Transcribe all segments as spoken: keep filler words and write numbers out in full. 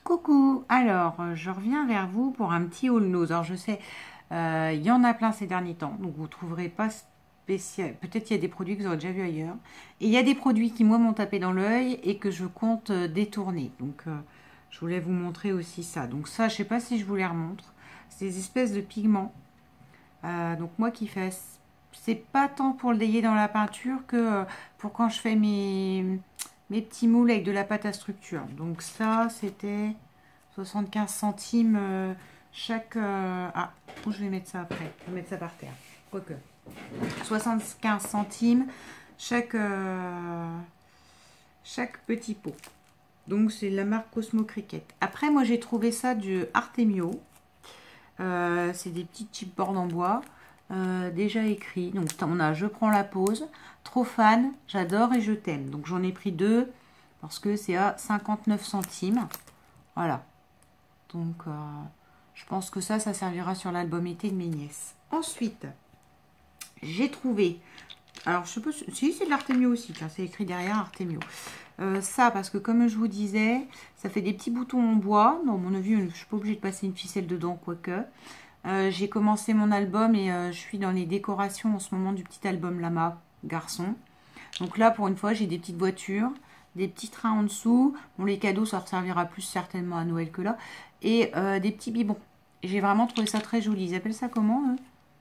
Coucou, alors euh, je reviens vers vous pour un petit haul nose. Alors je sais, euh, il y en a plein ces derniers temps, donc vous ne trouverez pas spécial. Peut-être qu'il y a des produits que vous aurez déjà vus ailleurs. Et il y a des produits qui moi m'ont tapé dans l'œil et que je compte euh, détourner. Donc euh, je voulais vous montrer aussi ça. Donc ça, je sais pas si je vous les remontre. C'est des espèces de pigments. Euh, donc moi qui fais, c'est pas tant pour le délier dans la peinture que euh, pour quand je fais mes mes petits moules avec de la pâte à structure. Donc ça, c'était soixante-quinze centimes euh, chaque... Euh, ah, où je vais mettre ça après. Je vais mettre ça par terre. Quoique. soixante-quinze centimes chaque, euh, chaque petit pot. Donc c'est la marque Cosmo Cricket. Après, moi j'ai trouvé ça du Artemio. Euh, c'est des petits chipboards en bois. Euh, déjà écrit. Donc on a je prends la pause. Trop fan, j'adore et je t'aime. Donc j'en ai pris deux parce que c'est à cinquante-neuf centimes. Voilà. Donc euh, je pense que ça, ça servira sur l'album été de mes nièces. Ensuite, j'ai trouvé. Alors je sais pas si c'est de l'Artemio aussi. C'est écrit derrière Artemio. Euh, ça parce que comme je vous disais, ça fait des petits boutons en bois. Dans mon avis, je ne suis pas obligée de passer une ficelle dedans, quoique. Euh, j'ai commencé mon album et euh, je suis dans les décorations en ce moment du petit album Lama garçon. Donc là, pour une fois, j'ai des petites voitures, des petits trains en dessous. Bon, les cadeaux, ça servira plus certainement à Noël que là. Et euh, des petits biberons. J'ai vraiment trouvé ça très joli. Ils appellent ça comment eux?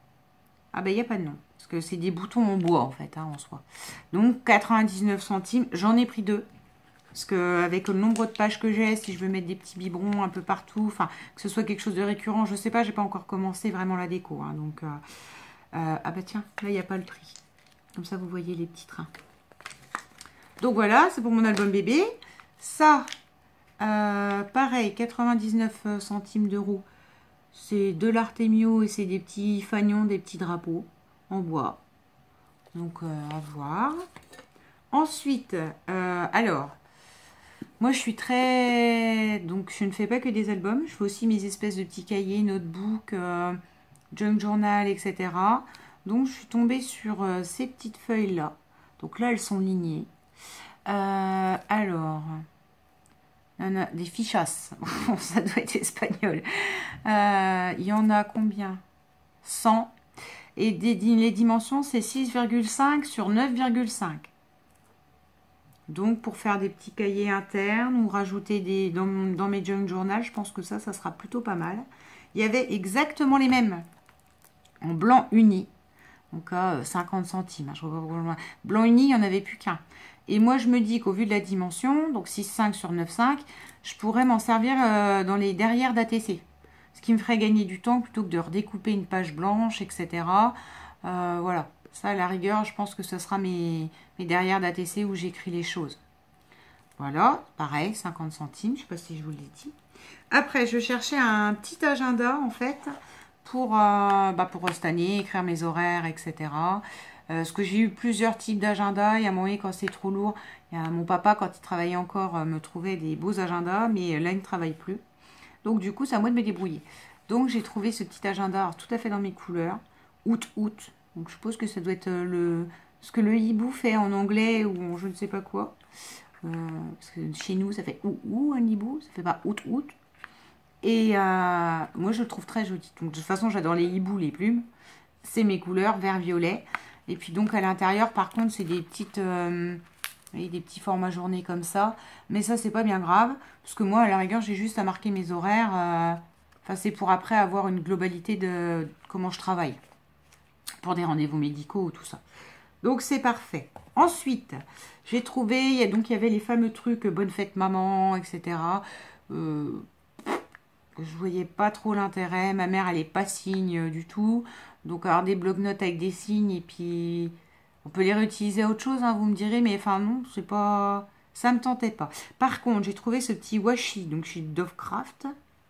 Ah ben, il n'y a pas de nom. Parce que c'est des boutons en bois, en fait, hein, en soi. Donc, quatre-vingt-dix-neuf centimes. J'en ai pris deux. Parce qu'avec le nombre de pages que j'ai, si je veux mettre des petits biberons un peu partout, enfin, que ce soit quelque chose de récurrent, je sais pas, j'ai pas encore commencé vraiment la déco. Hein, donc, euh, euh, ah bah tiens, là, il n'y a pas le prix. Comme ça, vous voyez les petits trains. Donc voilà, c'est pour mon album bébé. Ça, euh, pareil, quatre-vingt-dix-neuf centimes d'euros. C'est de l'Artemio et c'est des petits fanions, des petits drapeaux en bois. Donc, euh, à voir. Ensuite, euh, alors... Moi, je suis très... Donc, je ne fais pas que des albums. Je fais aussi mes espèces de petits cahiers, notebooks, euh, junk journal, et cetera. Donc, je suis tombée sur euh, ces petites feuilles-là. Donc là, elles sont lignées. Euh, alors, il y en a des fichas. Ça doit être espagnol. Euh, il y en a combien? cent. Et des, les dimensions, c'est six virgule cinq sur neuf virgule cinq. Donc, pour faire des petits cahiers internes ou rajouter des dans, dans mes junk journal, je pense que ça, ça sera plutôt pas mal. Il y avait exactement les mêmes en blanc uni. Donc, à cinquante centimes. Je vois, blanc uni, il n'y en avait plus qu'un. Et moi, je me dis qu'au vu de la dimension, donc six virgule cinq sur neuf virgule cinq, je pourrais m'en servir euh, dans les derrières d'A T C. Ce qui me ferait gagner du temps plutôt que de redécouper une page blanche, et cetera. Euh, voilà. Ça, à la rigueur, je pense que ce sera mes, mes derrière d'A T C où j'écris les choses. Voilà, pareil, cinquante centimes, je ne sais pas si je vous l'ai dit. Après, je cherchais un petit agenda, en fait, pour, euh, bah, pour cette année, écrire mes horaires, et cetera. Euh, parce que j'ai eu plusieurs types d'agendas. Il y a un moment, quand c'est trop lourd, il y a mon papa, quand il travaillait encore, me trouvait des beaux agendas, mais là, il ne travaille plus. Donc, du coup, c'est à moi de me débrouiller. Donc, j'ai trouvé ce petit agenda, alors, tout à fait dans mes couleurs, août-août. Donc, je suppose que ça doit être le, ce que le hibou fait en anglais ou en je ne sais pas quoi. Euh, parce que chez nous, ça fait ou ou un hibou, ça fait pas out out. Et euh, moi, je le trouve très joli. Donc, de toute façon, j'adore les hiboux, les plumes. C'est mes couleurs, vert-violet. Et puis, donc, à l'intérieur, par contre, c'est des petites... Euh, des petits formats journée comme ça. Mais ça, c'est pas bien grave. Parce que moi, à la rigueur, j'ai juste à marquer mes horaires. Euh, enfin, c'est pour après avoir une globalité de comment je travaille. Pour des rendez-vous médicaux ou tout ça. Donc c'est parfait. Ensuite, j'ai trouvé, donc il y avait les fameux trucs bonne fête maman, et cetera. Euh, je voyais pas trop l'intérêt. Ma mère, elle est pas signe du tout. Donc avoir des bloc-notes avec des signes et puis on peut les réutiliser à autre chose, hein, vous me direz, mais enfin non, c'est pas, ça me tentait pas. Par contre, j'ai trouvé ce petit washi, donc chez Dovecraft.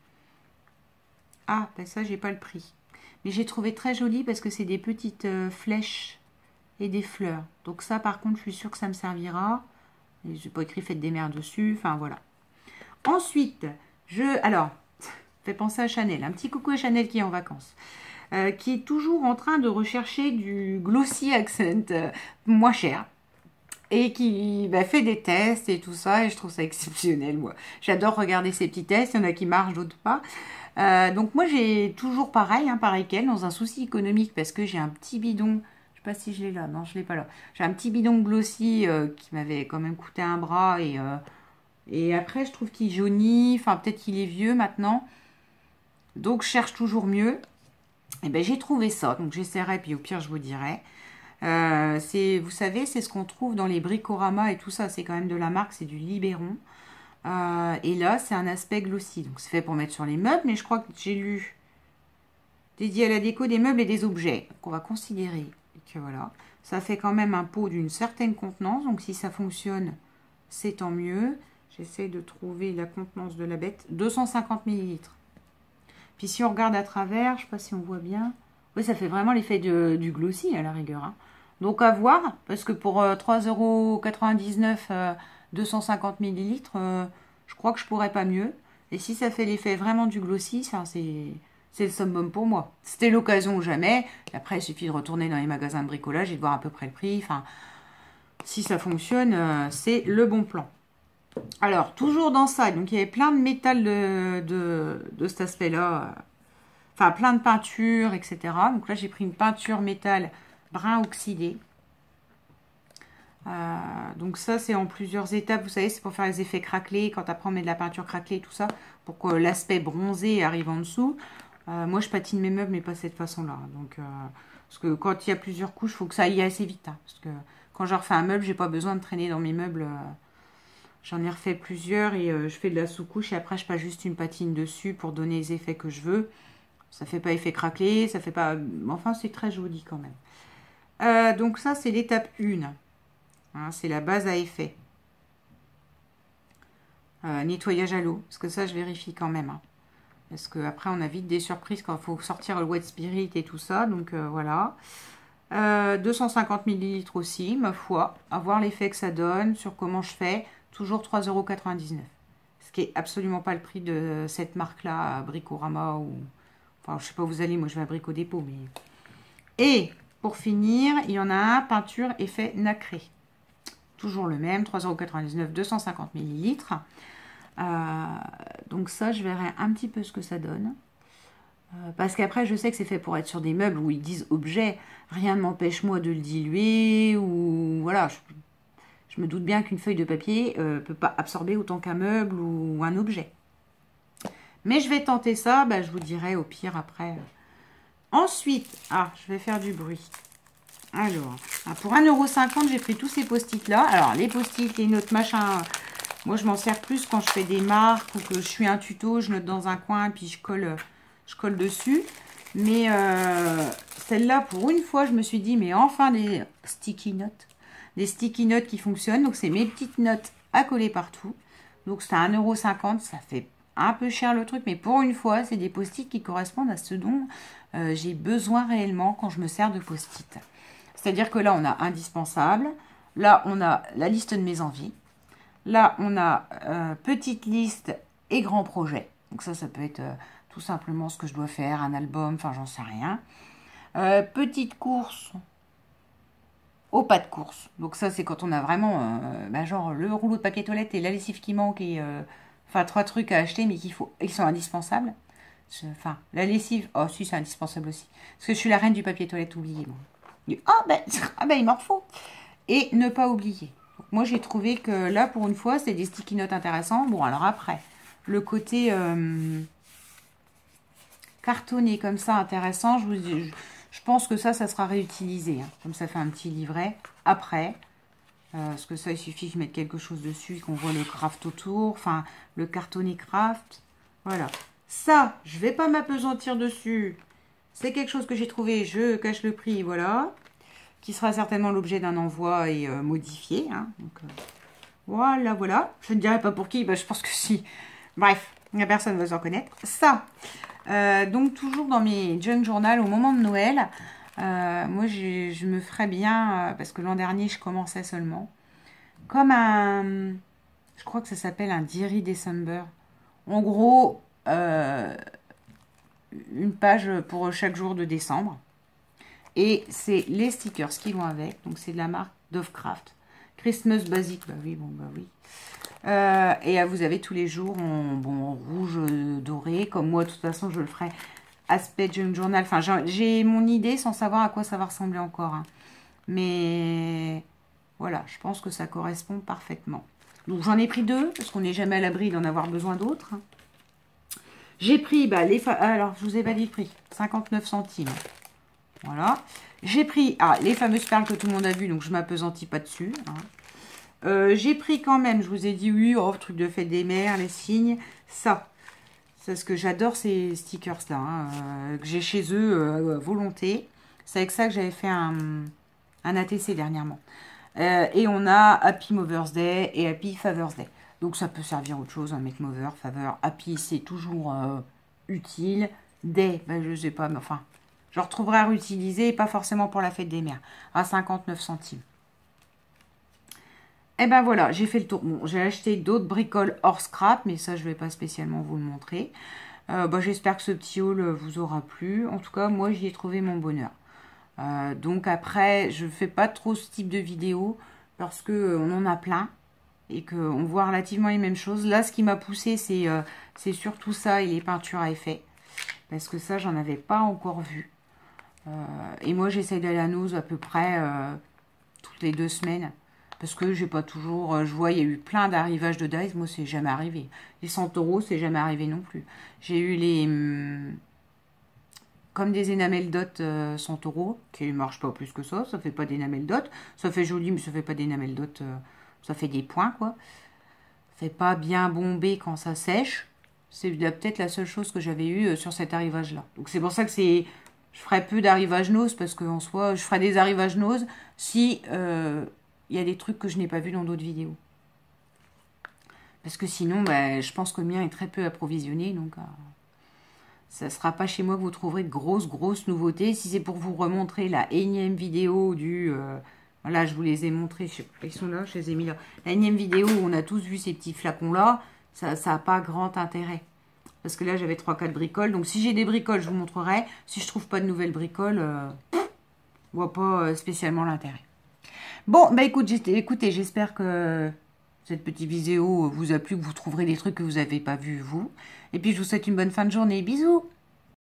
Ah, ben ça, j'ai pas le prix. Mais j'ai trouvé très joli parce que c'est des petites euh, flèches et des fleurs. Donc ça, par contre, je suis sûre que ça me servira. Je n'ai pas écrit faites des mères dessus. Enfin, voilà. Ensuite, je... Alors, fait penser à Chanel. Un petit coucou à Chanel qui est en vacances. Euh, qui est toujours en train de rechercher du glossy accent euh, moins cher. et qui bah, fait des tests et tout ça, et je trouve ça exceptionnel, moi. J'adore regarder ces petits tests, il y en a qui marchent, d'autres pas. Euh, donc moi j'ai toujours pareil, hein, pareil qu'elle, dans un souci économique, parce que j'ai un petit bidon, je sais pas si je l'ai là, non je l'ai pas là. J'ai un petit bidon glossy euh, qui m'avait quand même coûté un bras, et, euh, et après je trouve qu'il jaunit, enfin peut-être qu'il est vieux maintenant, donc je cherche toujours mieux. Et ben j'ai trouvé ça, donc j'essaierai, puis au pire je vous dirai. Euh, c'est, vous savez, c'est ce qu'on trouve dans les Bricorama et tout ça. C'est quand même de la marque, c'est du Libéron. Euh, et là, c'est un aspect glossy. Donc, c'est fait pour mettre sur les meubles, mais je crois que j'ai lu dédié à la déco des meubles et des objets. Donc, on va considérer que voilà, ça fait quand même un pot d'une certaine contenance. Donc, si ça fonctionne, c'est tant mieux. J'essaie de trouver la contenance de la bête. deux cent cinquante millilitres. Puis, si on regarde à travers, je ne sais pas si on voit bien. Oui, ça fait vraiment l'effet du glossy à la rigueur. Hein. Donc à voir, parce que pour euh, trois euros quatre-vingt-dix-neuf, euh, deux cent cinquante millilitres, euh, je crois que je pourrais pas mieux. Et si ça fait l'effet vraiment du glossy, c'est le summum pour moi. C'était l'occasion ou jamais. Et après, il suffit de retourner dans les magasins de bricolage et de voir à peu près le prix. Enfin, si ça fonctionne, euh, c'est le bon plan. Alors, toujours dans ça, donc il y avait plein de métal de, de, de cet aspect-là. Enfin, plein de peintures, et cetera. Donc là, j'ai pris une peinture métal brun oxydé. Euh, donc ça, c'est en plusieurs étapes. Vous savez, c'est pour faire les effets craquelés. Quand après, on met de la peinture craquelée et tout ça, pour que l'aspect bronzé arrive en dessous. Euh, moi, je patine mes meubles, mais pas de cette façon-là. Donc, euh, parce que quand il y a plusieurs couches, il faut que ça aille assez vite. Hein, parce que quand je refais un meuble, j'ai pas besoin de traîner dans mes meubles. Euh, J'en ai refait plusieurs et euh, je fais de la sous-couche et après, je passe juste une patine dessus pour donner les effets que je veux. Ça fait pas effet craquelé, ça fait pas... Enfin, c'est très joli quand même. Euh, donc ça, c'est l'étape un. Hein, c'est la base à effet. Euh, nettoyage à l'eau. Parce que ça, je vérifie quand même. Hein. Parce qu'après, on a vite des surprises quand il faut sortir le wet spirit et tout ça. Donc euh, voilà. Euh, deux cent cinquante millilitres aussi, ma foi. À voir l'effet que ça donne, sur comment je fais. Toujours trois euros quatre-vingt-dix-neuf. Ce qui est absolument pas le prix de cette marque-là, Bricorama ou... Enfin, je sais pas où vous allez, moi je vais à Brico Dépôt. Mais... Et pour finir, il y en a un, peinture effet nacré. Toujours le même, trois euros quatre-vingt-dix-neuf, deux cent cinquante millilitres. Euh, donc ça, je verrai un petit peu ce que ça donne. Euh, parce qu'après, je sais que c'est fait pour être sur des meubles où ils disent objet. Rien ne m'empêche moi de le diluer. Ou voilà, je, je me doute bien qu'une feuille de papier ne euh, peut pas absorber autant qu'un meuble ou un objet. Mais je vais tenter ça, bah, je vous dirai au pire après. Ensuite, ah, je vais faire du bruit. Alors, pour un euro cinquante, j'ai pris tous ces post-it là. Alors, les post-it, les notes, machin, moi je m'en sers plus quand je fais des marques ou que je suis un tuto, je note dans un coin puis je colle, je colle dessus. Mais euh, celle-là, pour une fois, je me suis dit, mais enfin des sticky notes. Des sticky notes qui fonctionnent. Donc, c'est mes petites notes à coller partout. Donc, c'est un euro cinquante, ça fait un peu cher le truc, mais pour une fois, c'est des post-it qui correspondent à ce dont euh, j'ai besoin réellement quand je me sers de post-it. C'est-à-dire que là, on a indispensable. Là, on a la liste de mes envies. Là, on a euh, petite liste et grand projet. Donc ça, ça peut être euh, tout simplement ce que je dois faire, un album, enfin, j'en sais rien. Euh, petite course au pas de course. Donc ça, c'est quand on a vraiment, euh, bah, genre, le rouleau de papier toilette et la lessive qui manque et... Euh, Enfin, trois trucs à acheter, mais qu'il faut, ils sont indispensables. Enfin, la lessive, oh si, c'est indispensable aussi. Parce que je suis la reine du papier toilette oublié. Moi. Ah ben, ah ben, il m'en faut. Et ne pas oublier. Donc, moi, j'ai trouvé que là, pour une fois, c'est des sticky notes intéressants. Bon, alors après, le côté euh, cartonné comme ça, intéressant, je, vous, je, je pense que ça, ça sera réutilisé. Hein. Comme ça fait un petit livret. Après... Euh, parce que ça, il suffit que je mette quelque chose dessus et qu'on voit le craft autour. Enfin, le cartonné craft. Voilà. Ça, je ne vais pas m'apesantir dessus. C'est quelque chose que j'ai trouvé. Je cache le prix, voilà. Qui sera certainement l'objet d'un envoi et euh, modifié. Hein. Donc, euh, voilà, voilà. Je ne dirai pas pour qui. Bah, je pense que si. Bref, la personne va s'en connaître. Ça. Euh, donc, toujours dans mes junk journal au moment de Noël. Euh, moi, je, je me ferais bien, euh, parce que l'an dernier, je commençais seulement, comme un, je crois que ça s'appelle un Diary December. En gros, euh, une page pour chaque jour de décembre. Et c'est les stickers qui vont avec. Donc, c'est de la marque Dovecraft. Christmas basique, bah oui, bon, bah oui. Euh, et vous avez tous les jours en, bon, en rouge euh, doré, comme moi, de toute façon, je le ferai aspect junk journal. Enfin, j'ai mon idée sans savoir à quoi ça va ressembler encore. Hein. Mais voilà, je pense que ça correspond parfaitement. Donc, j'en ai pris deux, parce qu'on n'est jamais à l'abri d'en avoir besoin d'autres. J'ai pris, bah, les... Alors, je vous ai pas dit le prix. cinquante-neuf centimes. Voilà. J'ai pris, ah, les fameuses perles que tout le monde a vu, donc je m'appesantis pas dessus. Hein. Euh, j'ai pris quand même, je vous ai dit oui, oh, truc de fête des mères, les signes, ça. C'est ce que j'adore, ces stickers-là, hein, euh, que j'ai chez eux euh, volonté. C'est avec ça que j'avais fait un, un A T C dernièrement. Euh, et on a Happy Mother's Day et Happy Father's Day. Donc ça peut servir autre chose, un Make Mother, Father. Happy, c'est toujours euh, utile. Day, ben, je sais pas, mais enfin, je retrouverai à réutiliser, pas forcément pour la fête des mères, à cinquante-neuf centimes. Et ben voilà, j'ai fait le tour. Bon, j'ai acheté d'autres bricoles hors scrap, mais ça, je ne vais pas spécialement vous le montrer. Euh, bah, j'espère que ce petit haul vous aura plu. En tout cas, moi, j'y ai trouvé mon bonheur. Euh, donc après, je ne fais pas trop ce type de vidéo parce qu'on en a plein et qu'on voit relativement les mêmes choses. Là, ce qui m'a poussé, c'est euh, c'est surtout ça et les peintures à effet. Parce que ça, j'en avais pas encore vu. Euh, et moi, j'essaye d'aller à Nose à peu près euh, toutes les deux semaines. Parce que j'ai pas toujours... Je vois, il y a eu plein d'arrivages de dies. Moi, c'est jamais arrivé. Les cent euros, c'est jamais arrivé non plus. J'ai eu les... Hum, comme des enamel dot euh, cent euros, qui ne marchent pas plus que ça. Ça fait pas d'enamel dot. Ça fait joli, mais ça fait pas d'enamel dot. Euh, ça fait des points, quoi. Ça fait pas bien bombé quand ça sèche. C'est peut-être la seule chose que j'avais eue euh, sur cet arrivage-là. Donc, c'est pour ça que c'est... Je ferai peu d'arrivage nose, parce qu'en soi, je ferai des arrivages nose si... Euh, il y a des trucs que je n'ai pas vus dans d'autres vidéos. Parce que sinon, bah, je pense que le mien est très peu approvisionné. Donc, euh, ça ne sera pas chez moi que vous trouverez de grosses, grosses nouveautés. Si c'est pour vous remontrer la énième vidéo du... Euh, voilà, je vous les ai montrés. Je sais pas, ils sont là, je les ai mis là. La énième vidéo où on a tous vu ces petits flacons-là, ça n'a pas grand intérêt. Parce que là, j'avais trois quatre bricoles. Donc, si j'ai des bricoles, je vous montrerai. Si je trouve pas de nouvelles bricoles, euh, je vois pas spécialement l'intérêt. Bon, bah écoute, écoutez, j'espère que cette petite vidéo vous a plu, que vous trouverez des trucs que vous n'avez pas vus, vous. Et puis, je vous souhaite une bonne fin de journée. Bisous!